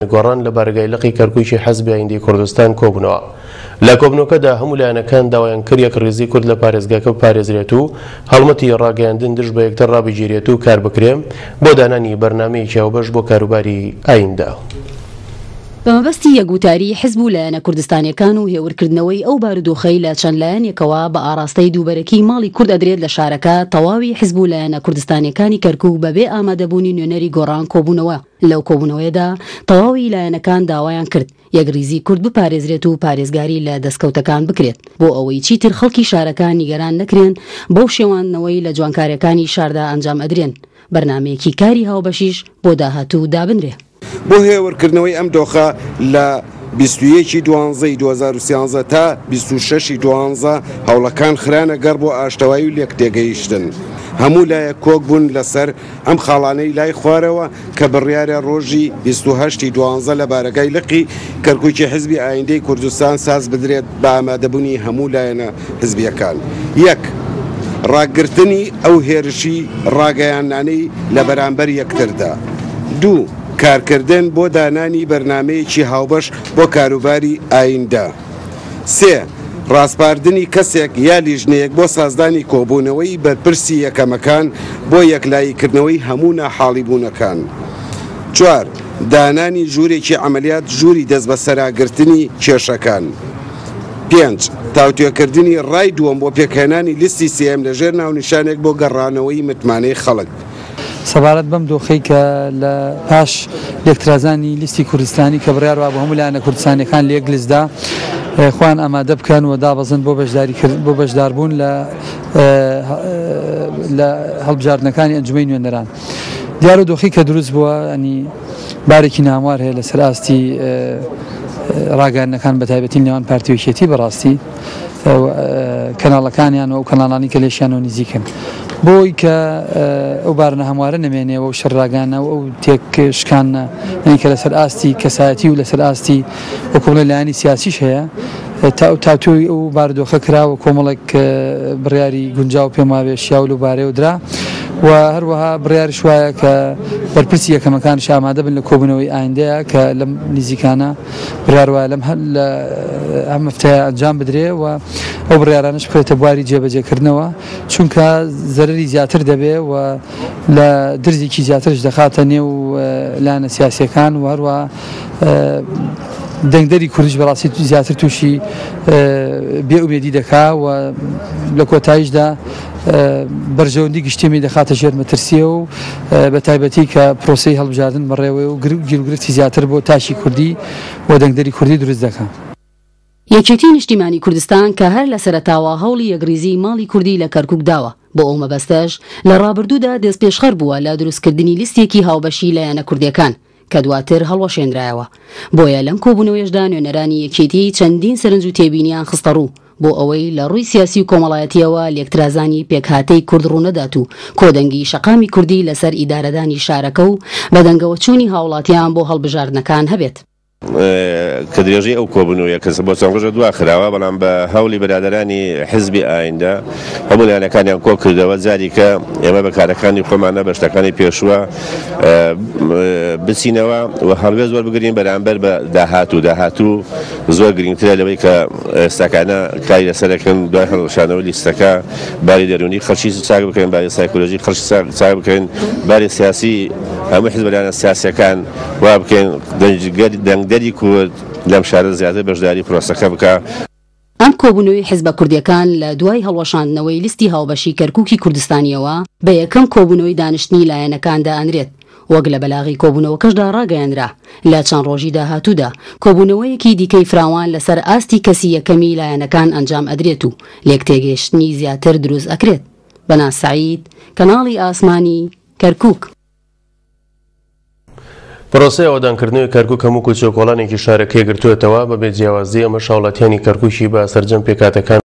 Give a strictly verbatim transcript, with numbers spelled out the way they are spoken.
گۆڕان لە بارگای لقی کەرکووکی حەزبی ئایندەی کوردستان کۆبوونەوە. لە کۆبوونەوەکەدا هەموو لایەنەکان داوایان کرد یەکڕێزی کورد لە پارێزگاکە بپارێزرێت و هەڵمەتی ڕاگەیاندن دژ بە یەکتر ڕابگیرێت و کار بکرێ بۆ دانانی بەرنامەیەکی هاوبەش بۆ کاروباری ئایندە. بەمەبەستی یەکگوتاری حزب و لایەنە کوردستانیەکان و هێورکردنەوەی ئەو بارودۆخەی لە چەند لایەنێکەوە بە ئاراستەی دووبەرەکی ماڵی کورد ئەدرێت لە شارەکە تەواوی حزب و لایەنە کوردستانیەکانی کەرکووک بەبێ ئامادەبوونی نوێنەری گۆڕان کۆبوونەوە. لەو کۆبوونەوەیەدا تەواوی لایەنەکان داوایان کرد یەکریزی کورد بپارێزرێت و پارێزگاری لە دەستکەوتەکان بکرێت بۆ ئەوەی چیتر خەڵکی شارەکان نیگەران نەکرێن بەو شێوانەوەی لە جوانکاریەکانی شاردا ئەنجام ئەدرێن. بەرنامەیەکی کاری هاوبەشیش بۆ داهاتوو دابنرێ. بۆ هێورکردنەوەی ئەم دۆخە لە بیست و یەکی دوانزەی دوو هەزار و سیانزە تا بیست و شەشی دوانزە هەوڵەکان خرانە گەڕ بۆ ئاشتەوایی و لێک تێگەیشتن. هەموو لایە کۆک بوون لەسەر ئەم خاڵانەی لای خوارەوە کە بڕیارە ڕۆژی بیست و هەشتی دوانزە لە بارگای لقی کەرکووکی حزبی ئایندەی کوردستان ساز بدرێت بە ئامادەبوونی هەموو لایەنە حزبیەکان. یەک ڕاگررتنی ئەو هێرشی ڕاگەیانانەی لە بەرامبەر یەکتردا. دوو کارکردن بۆ دانانی بەرنمەیەکی هاوبەش بۆ کاروباری ئایندە. سێ ڕاستپاردنی کەسێک یا لیژنەیەک بۆ سازدانی کۆبوونەوەی بەرپرسی یەکەمەکان بۆ یەکلاییکردنەوەی هەموو ناحاڵی بوونەکان. چوار دانانی ژوورێکی عملیات ژووری دەست بە سەراگرتنی کێشەکان. پێنج تاوتوێکردنی ڕای دووەم بۆ پێکهێنانی لیستی سێم لەژێر ناونیشانێک بۆ گەڕانەوەی متمانەی خەڵک. سەبارەت بەم دۆخەی کە لە پاش لێکترازانی لیستی کوردستانی کە بڕیاروا بە هەموو لایەنە کوردستانیەکان لێک لیستدا خۆیان ئامادە بکەن و دابەزن بۆ بۆ بەشداربوون لە هەڵبژاردنەکانی ئەنجومەی نوێنەران. دیارە دۆخی کە دروست بووە ئەنی بارێکی ناموار هەیە لەسەر ئاستی ڕاگەاندنەکان بە تایبەتی نێوان پارتیۆکێتی بەڕاستی کەناڵەکانیان و ئەو کەناڵانی کە لێشیان و نزیکن. بۆی کە ئەو بارنە هەموارە نەمێنێەوە و شەڕاگانە و ئەو تێکشکانە کە لەسەر ئاستی کەسایەتی و لەسەر ئاستی وەکوڵە لایەنی سیاسیش هەیە تاتوی ئەو باردۆخە کراوە کۆمەڵێک بڕیاری گونجاو پێم وابێ شیاول و بارێ درا و هەروەها بڕیاریش وایە کە بەرپرسی یەکەمەکانش ئامادە بن لە کۆبوونەوەی ئایندەیە کە لەم نزیکانە بڕیار وایە لەم ئەم هەفتەیە ئەنجام بدرێ و ئەو بڕیارانش بکرێتە بواری جێبەجێکردنەوە چونکە زەرری زیاتر دەبێ و لە درزێکی زیاترش دەخاتە نێو لایەنە سیاسیەکان و هەروە دەنگدەری کوردیش بەڕاستی زیاتر تووشی بێئومێدی دەکا و لە کۆتاییشدا بەرژەوەندی گشتێمی دەخاتە ژێر مەترسیە و بە تایبەتی کە پرۆسەی هەڵبژاردن بەڕێوەی و گیرگرفتی زیاتر بۆ تاشی کوردی و دەنگدەری کوردی دروست دەکات. یەکێتی نیشتیمانی کوردستان کە هەر لە سەرەتاوە هەوڵی یەکریزی ماڵی کوردی لە کەرکووک داوە بۆ ئەو مەبەستەش لە ڕابردوودا دەست پێشخەر بووە لە دروستکردنی لیستێکی هاوبەشی لایەنە کوردیەکان کە دواتر هەڵوەشێنرایەوە. بۆیە لەم کۆبوونەوەیشدا نوێنەرانی یەکێتی چەندین سەرنج و تێبینیان خستە ڕوو بۆ ئەوەی لە ڕووی سیاسی و کۆمەڵایەتیەوە لێکترازانی پێکهاتەی کورد ڕوونەدات و کۆدەنگی شەقامی کوردی لەسەر ئیدارەدانی شارەکە و بەدەنگەوە چوونی هاوڵاتیان بۆ هەڵبژاردنەکان هەبێت. کە درێژەی ئەو کۆبوونەوەیە کەس بۆ چەند ڕۆژە دوا خراوە بەڵام بە هەوڵی بەرادەرانی حزبی ئایندە هەموو لایەنەکانیان کۆ کردەوە جاری کە ئێمە بەکارەکانی خۆمانە بە شتەکانی پێشووە بچینەوە و هەڵوێز وەربگرین بەرامبەر بە داهاتوو داهاتوو زۆر گرنگترە لەوەی کە ئێستاکانە کاری لەسەرەکەن دوای هەڵوەشانەوەی لیستەکە باری دەرونی خەڵکی چاک بکەین باری سایکۆلۆژی خەڵکی چاک بکەین باری سیاسی هەموو حزب لایەنە سیاسیەکان وا بکەین دەنگدەری کورد لەم شارە زیاتر بەشداری پرۆسەکە بکە. ئەم کۆبوونەوەی حیزبە کوردیەکان لە دوای هەڵوەشاندنەوەی لیستی هاوبەشی کەرکووکی کوردستانیەوە بە یەکەم کۆبوونەوەی دانیشتنی لایەنەکاندا ئەنرێت وەک لە بەلاغی کۆبوونەوەکەشدا ڕاگەیاندرا لە چەند ڕۆژی داهاتوودا کۆبوونەوەیەکی دیکەی فراوان لەسەر ئاستی کەسی یەکەمی لایەنەکان ئەنجام ئەدرێت و لێک تێگەیشتنی زیاتر دروست ئەکرێت. بەناز سەعید، کەناڵی ئاسمانی کەرکووک. پرۆسەی ئەوەدانکردنەوەی کەرکووک هەموو کولچە و کۆڵانێکی شارەکەی گرتوێتەوە بەبێ جیاوازی ئەمە شاوڵاتیانی کەرکووکی بە سەرجەم پێکاتەکان